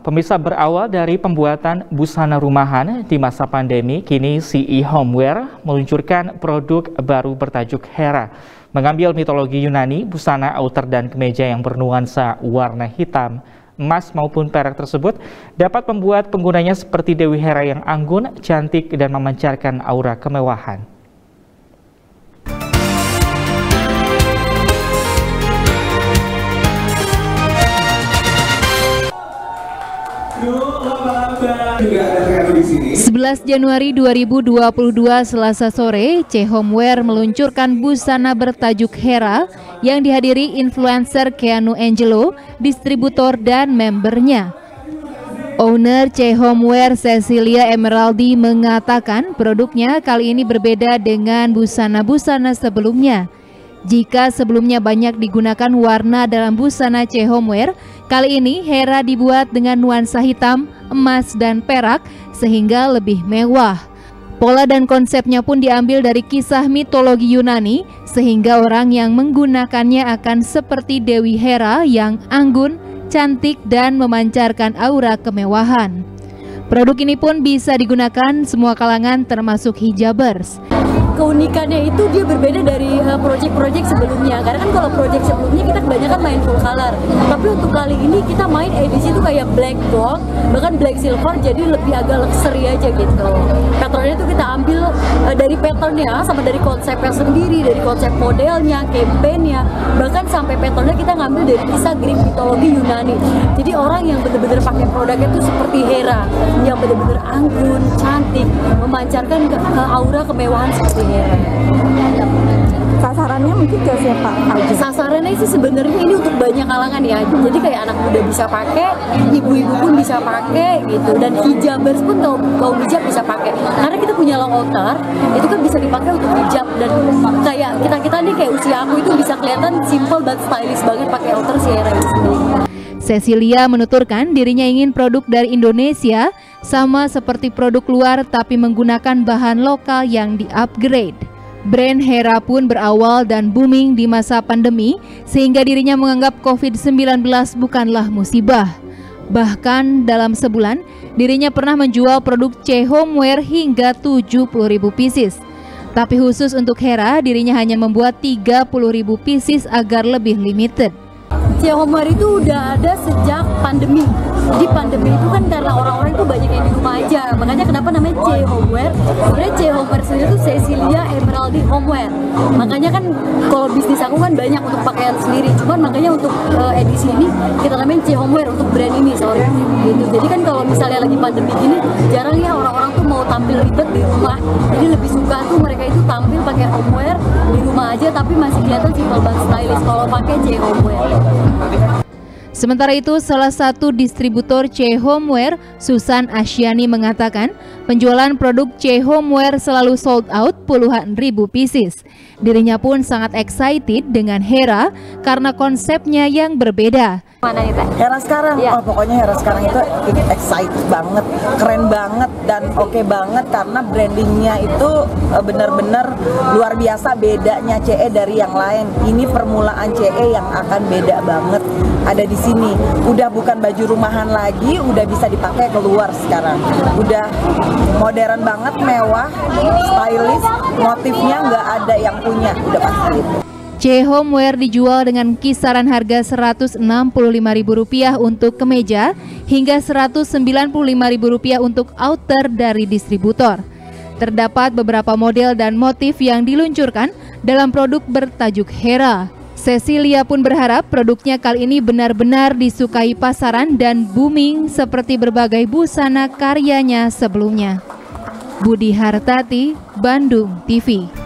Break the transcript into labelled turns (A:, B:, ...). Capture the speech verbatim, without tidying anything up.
A: Pemirsa, berawal dari pembuatan busana rumahan di masa pandemi, kini C E Homeware meluncurkan produk baru bertajuk Hera. Mengambil mitologi Yunani, busana outer dan kemeja yang bernuansa warna hitam, emas maupun perak tersebut dapat membuat penggunanya seperti Dewi Hera yang anggun, cantik, dan memancarkan aura kemewahan.
B: sebelas Januari dua ribu dua puluh dua Selasa sore, C Homeware meluncurkan busana bertajuk Hera yang dihadiri influencer Keanu Angelo, distributor dan membernya. Owner C Homeware Cecilia Emeraldi mengatakan produknya kali ini berbeda dengan busana-busana sebelumnya. Jika sebelumnya banyak digunakan warna dalam busana C Homeware, kali ini Hera dibuat dengan nuansa hitam, emas, dan perak sehingga lebih mewah. Pola dan konsepnya pun diambil dari kisah mitologi Yunani sehingga orang yang menggunakannya akan seperti Dewi Hera yang anggun, cantik, dan memancarkan aura kemewahan. Produk ini pun bisa digunakan semua kalangan termasuk hijabers.
C: Keunikannya itu dia berbeda dari uh, project-project sebelumnya, karena kan kalau project sebelumnya kita kebanyakan main full color, tapi untuk kali ini kita main edisi itu kayak black gold, bahkan black silver, jadi lebih agak luxury aja gitu. Patternnya itu kita ambil uh, dari patternnya, sama dari konsepnya sendiri, dari konsep modelnya, campaignnya, bahkan sampai patternnya kita ngambil dari kisah Greek mitologi Yunani. Jadi orang yang benar-benar pakai produknya itu seperti Hera, yang benar-benar anggun, cantik, memancarkan ke, ke aura kemewahan seperti Hera.
D: Sasarannya mungkin ke siapa aja?
C: Sasarannya sih sebenarnya ini untuk banyak kalangan ya. Jadi kayak anak muda bisa pakai, ibu-ibu pun bisa pakai gitu, dan hijabers pun kaum kaum hijab bisa pakai. Karena kita punya long outer, itu kan bisa dipakai untuk hijab, dan kayak kita kita nih kayak usia aku itu bisa kelihatan simple but stylish banget pakai outer si Hera ini sendiri.
B: Cecilia menuturkan dirinya ingin produk dari Indonesia sama seperti produk luar tapi menggunakan bahan lokal yang di-upgrade. Brand Hera pun berawal dan booming di masa pandemi sehingga dirinya menganggap COVID sembilan belas bukanlah musibah. Bahkan dalam sebulan dirinya pernah menjual produk C Homeware hingga tujuh puluh ribu pieces. Tapi khusus untuk Hera dirinya hanya membuat tiga puluh ribu pieces agar lebih limited.
C: C Homeware itu udah ada sejak pandemi. Di pandemi itu kan karena orang-orang itu banyak yang di rumah aja, makanya kenapa namanya C Homeware. Sebenarnya C Homeware sendiri itu Cecilia Emeraldi Homeware. Makanya kan kalau bisnis aku kan banyak untuk pakaian sendiri, cuman makanya untuk uh, edisi ini kita namain C Homeware untuk brand ini, sorry. Gitu. Jadi kan kalau misalnya lagi pandemi gini, jarang ya orang-orang tuh mau tampil ribet di rumah. Jadi lebih suka tuh mereka itu tampil pakai homeware di rumah aja, tapi masih kelihatan simple dan stylish kalau pakai C Homeware.
B: Sementara itu, salah satu distributor C Homeware, Susan Asyani, mengatakan penjualan produk C Homeware selalu sold out puluhan ribu pieces. Dirinya pun sangat excited dengan Hera karena konsepnya yang berbeda.
D: Mana nih Teh? Hera sekarang, ya. Oh pokoknya Hera sekarang itu excited banget, keren banget, dan oke okay banget karena brandingnya itu benar-benar luar biasa bedanya C E dari yang lain. Ini permulaan C E yang akan beda banget ada di sini. Udah bukan baju rumahan lagi, udah bisa dipakai keluar sekarang. Udah modern banget, mewah, stylish, motifnya nggak ada yang punya, udah pasti itu.
B: C Homeware dijual dengan kisaran harga seratus enam puluh lima ribu rupiah untuk kemeja hingga seratus sembilan puluh lima ribu rupiah untuk outer dari distributor. Terdapat beberapa model dan motif yang diluncurkan dalam produk bertajuk Hera. Cecilia pun berharap produknya kali ini benar-benar disukai pasaran dan booming seperti berbagai busana karyanya sebelumnya. Budi Hartati, Bandung T V.